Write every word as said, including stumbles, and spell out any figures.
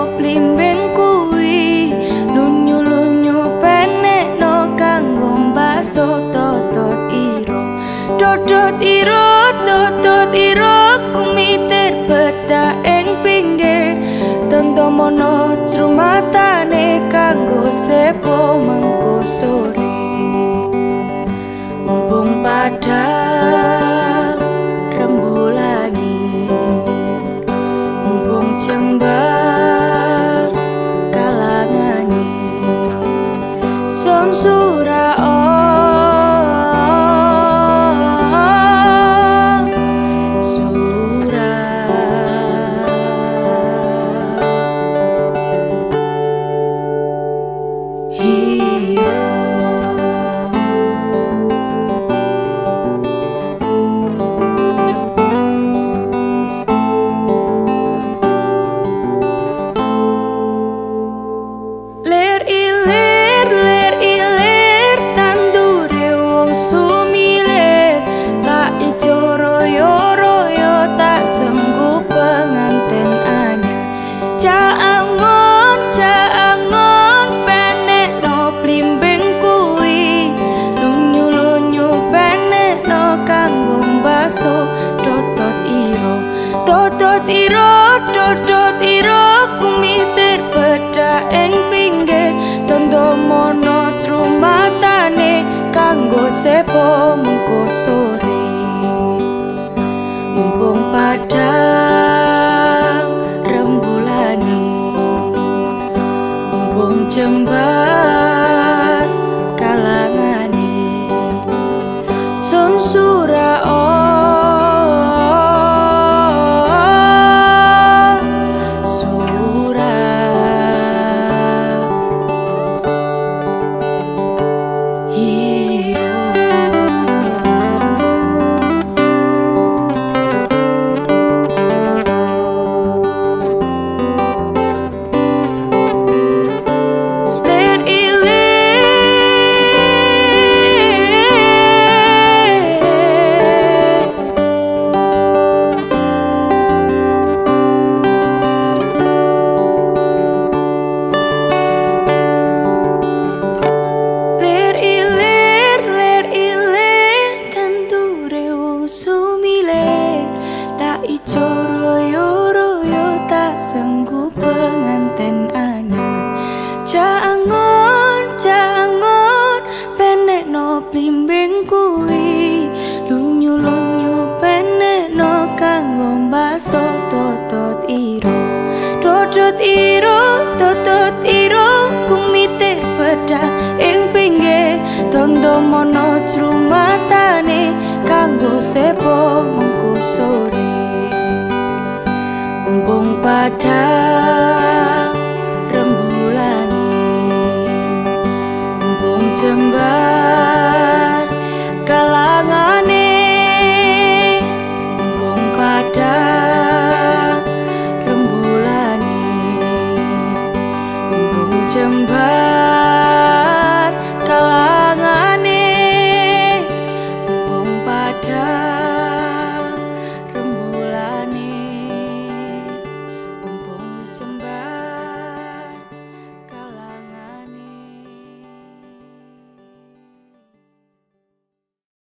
blimbing kuwi lunyu-lunyu penekno kanggo mbaso totot iro totot iro totot iro kumitir bedak ing pinggir tentomono jrumatane kanggo sepo mengko sore mumpung padang rembulani mumpung jembar kalangani son surah totot iro totot iro kumitir bedak ing pinggir tentomono jrumatane kanggo sepo mengko sore mumpung padang rembulani mumpung jembar kalangani sun surah ijo royo-royo tak sanggup penganten anyar jangon jangon penekno blimbing kuwi lunyu-lunyu penekno kanggo mbaso totot iro totot iro totot iro kumite bedak ing pinggir tentomono jrumatane kanggo sepo mengko sore mumpung padang